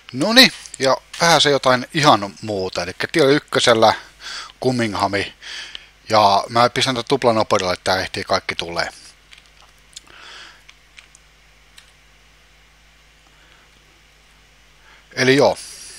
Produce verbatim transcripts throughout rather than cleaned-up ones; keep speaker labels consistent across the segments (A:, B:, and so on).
A: Noni, ja vähän se jotain ihan muuta. Eli tiellä ykkösellä Cumminghami. Ja mä pistän tätä tuplanopeudella, että tää ehtii kaikki tulee. Eli joo.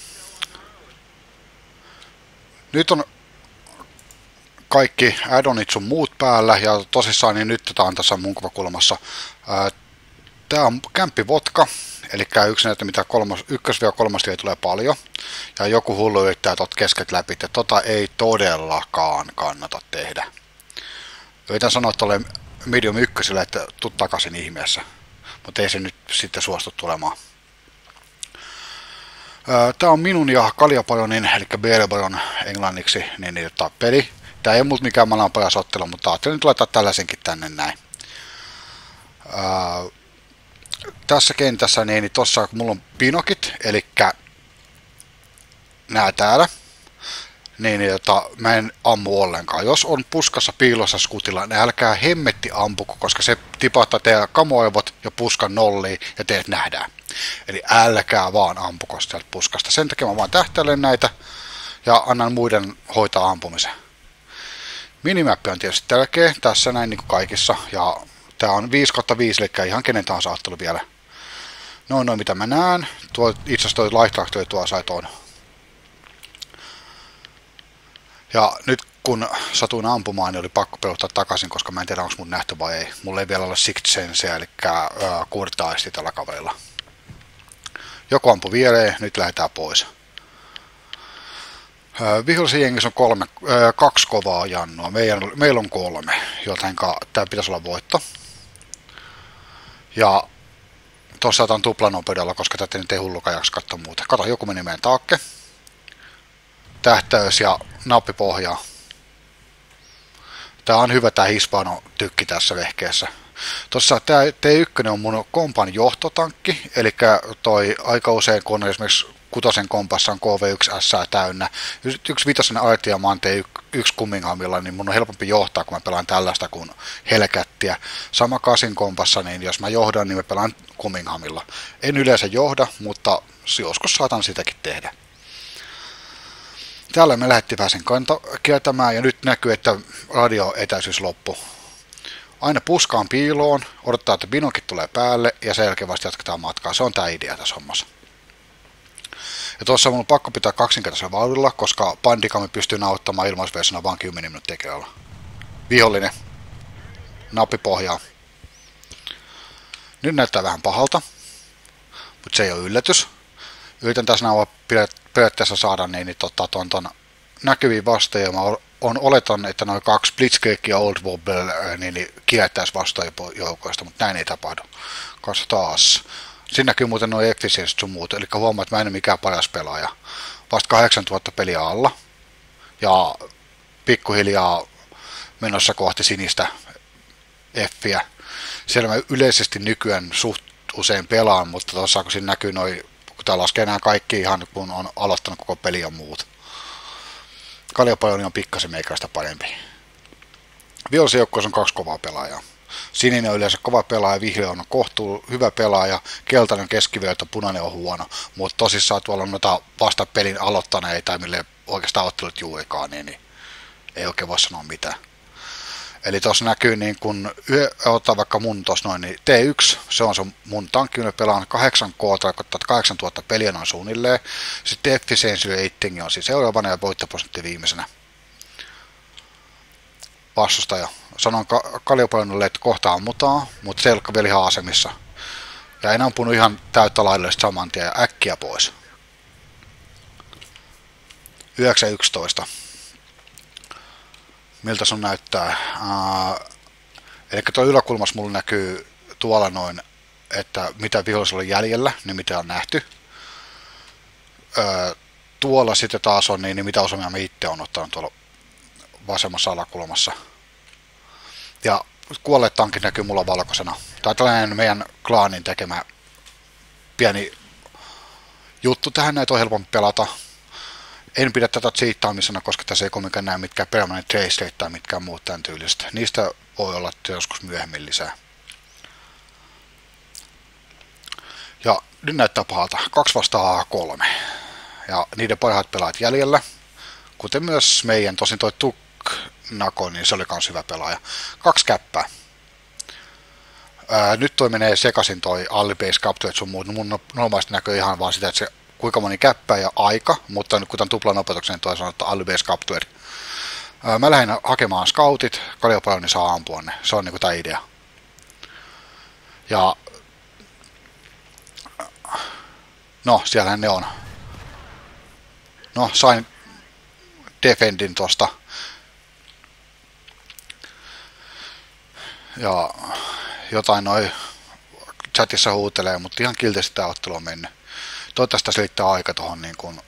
A: Nyt on kaikki addonit sun muut päällä, ja tosissaan niin nyt tää on tässä mun kuvakulmassa. Tää on kämppivodka, eli yksi näitä mitä ykkös-kolmas tulee paljon. Ja joku hullu yrittää tot kesket läpi, että tota ei todellakaan kannata tehdä. Yritän sanoa tuolle medium ykköselle, että tuu takaisin ihmeessä. Mutta ei se nyt sitten suostu tulemaan. Tää on minun ja Kaljapajonin, eli Beelbajon englanniksi, niin, niin peli. Tää ei ole multa mikään maailman paras ottelu, mutta ajattelin nyt laittaa tällaisenkin tänne näin. Ää, tässä kentässä, niin, niin tossa mulla on pinokit, eli nää täällä. Niin, niin jota, mä en ammu ollenkaan. Jos on puskassa piilossa skutilla, niin älkää hemmetti ampuko, koska se tipahtaa teidän kamoivot ja puskan nolliin ja teet nähdään. Eli älkää vaan ampuko sieltä puskasta. Sen takia mä vaan tähtäilen näitä ja annan muiden hoitaa ampumisen. Minimappi on tietysti tärkeä tässä näin niin kuin kaikissa. Ja tää on viisi kautta viisi, eli ihan kenen tahansa ottelu vielä. Noin noin mitä mä näen. Tuo, itse asiassa toi Light tuo sai tuon. Ja nyt kun satuin ampumaan, niin oli pakko peluttaa takaisin, koska mä en tiedä onko mun nähty vai ei. Mulla ei vielä ole Sixth Sensea, eli kuurta-aisti tällä kaverilla. Joku ampui viereen, nyt lähdetään pois. Vihollisen jengissä on kolme, ää, kaksi kovaa jannoa. Meidän, meillä on kolme, joten tää pitäisi olla voitto. Ja tossa otan tuplanopeudella, koska tätä nyt ei hullukaan jaksa katsoa muuta. Kato, joku meni meidän taakke. Tähtäys ja nappi pohjaa. Tää on hyvä tää Hispano tykki tässä vehkeessä. Tossa tää T yksi on mun kompan johtotankki, eli toi aika usein kun on esimerkiksi kutosen kompassa on K V yksi S täynnä. Yksi vitosen artia mä oon T yksi Cumminghamilla, niin mun on helpompi johtaa, kun mä pelaan tällaista kuin Hellcattia. Sama kasin kompassa, niin jos mä johdan, niin mä pelaan Cumminghamilla. En yleensä johda, mutta joskus saatan sitäkin tehdä. Täällä me lähdettiin vähän sen kanta kiertämään ja nyt näkyy, että radioetäisyys loppu. Aina puskaan piiloon, odottaa, että binokit tulee päälle ja sen jälkeen vasta jatketaan matkaa. Se on tää idea tässä hommassa. Ja tuossa mun on pakko pitää kaksinkertaisella vauhdilla, koska Bandicami pystyy nauttamaan ilmaisversiona vain kymmenen minuuttia kerralla. Vihollinen. Nappi pohjaa. Nyt näyttää vähän pahalta, mutta se ei ole yllätys. Yritän tässä nauhaa periaatteessa saada niin, niin tota, ton, ton näkyviin vastaan, ja mä on, oletan, että noin kaksi Blitzkrieg ja Old Wobble niin, niin kiertäisi vastaajoukoista, mutta näin ei tapahdu. Katso taas. Siinä näkyy muuten noin efficiency sun muut, eli huomaa, että mä en ole mikään paras pelaaja. Vasta kahdeksantuhatta peliä alla, ja pikkuhiljaa menossa kohti sinistä F:iä. Siellä mä yleisesti nykyään suht usein pelaan, mutta tuossa kun siinä näkyy noin, kun tää laskee nämä kaikki ihan kun on aloittanut koko peli ja muut. Kaljapajoni on pikkasen meikäistä parempi. Vihollisen joukkueessa on kaksi kovaa pelaajaa. Sininen on yleensä kova pelaaja, vihreä on kohtuu hyvä pelaaja, keltainen on keskiverto, punainen on huono. Mutta tosissaan tuolla on noita vasta pelin aloittaneita, mille oikeastaan ottelut juurikaan, niin, niin ei oikein voi sanoa mitään. Eli tuossa näkyy niin kun, ottaa vaikka mun tuossa noin, niin T yksi, se on se mun tankki, mä pelaan kahdeksan K, tarkoittaa, että kahdeksantuhatta peliä noin suunnilleen. Sitten efficiency rating on siis seuraavana ja voittoprosentti viimeisenä. Vastustaja. Sanon ka- Kaljapajonille, että kohta ammutaan, mutta selkä vielä ihan asemissa. Ja en ampunut ihan täyttä laillisesti saman tien ja äkkiä pois. yhdeksän yksitoista. Miltä sun näyttää? Uh, eli tuo yläkulmassa mulla näkyy tuolla noin, että mitä vihollisella on jäljellä, niin mitä on nähty. Uh, tuolla sitten taas on niin, niin mitä osumia mä itse on ottanut tuolla vasemmassa alakulmassa. Ja kuolleet tankit näkyy mulla valkoisena. Tämä on tällainen meidän klaanin tekemä pieni juttu. Tähän näitä on helpompi pelata. En pidä tätä cheattaamisena, koska tässä ei kovinkaan näe mitkään permanent trace tai mitkään muut tämän tyylistä. Niistä voi olla joskus myöhemmin lisää. Ja nyt näyttää pahalta. Kaksi vastaan kolme. Ja niiden parhaat pelaajat jäljellä. Kuten myös meidän, tosin toi Tuk Nako, niin se oli kans hyvä pelaaja. Kaksi käppää. Ää, nyt toi menee sekaisin toi Alley-Base Capture sun muut. Mun normaalisti näkyy ihan vaan sitä, että se kuinka moni käppää ja aika, mutta nyt kun tämän tuplan opetuksen, niin toi sanoo, että Alley-Base Capture. Ää, mä lähdin hakemaan scoutit, Kalliopaja, niin saa ampua ne. Se on niinku tää idea. Ja no, siellähän ne on. No, sain defendin tosta. Ja jotain noi chatissa huutelee, mutta ihan kiltisti tää ottelu on mennyt. Toivottavasti tässä riittää aika tohon niin kuin.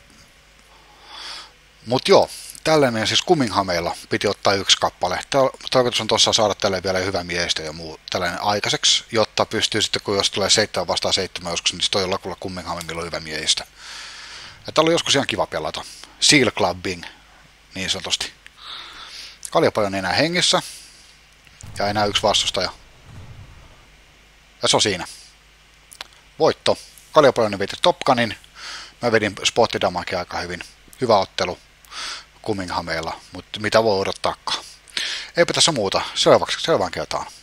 A: Mut joo, tällainen siis Cumminghameilla piti ottaa yksi kappale. Tarkoitus on tuossa saada tälle vielä hyvä miehistö ja muu tällainen aikaiseksi, jotta pystyy sitten, kun jos tulee seitsemän vastaan seitsemän joskus, niin toi lakulla Cumminghamilla on hyvä miehistö. Ja tää oli joskus ihan kiva pelata. Seal Clubbing, niin sanotusti. Kalliopaja on enää hengissä. Ja enää yksi vastustaja. Ja se on siinä. Voitto. Kalliopaja veti Topkanin. Mä vedin spottidamakin aika hyvin. Hyvä ottelu Cumminghameilla, mutta mitä voi odottaakaan. Eipä tässä muuta. Seuraavaksi seuraavaan kertaan.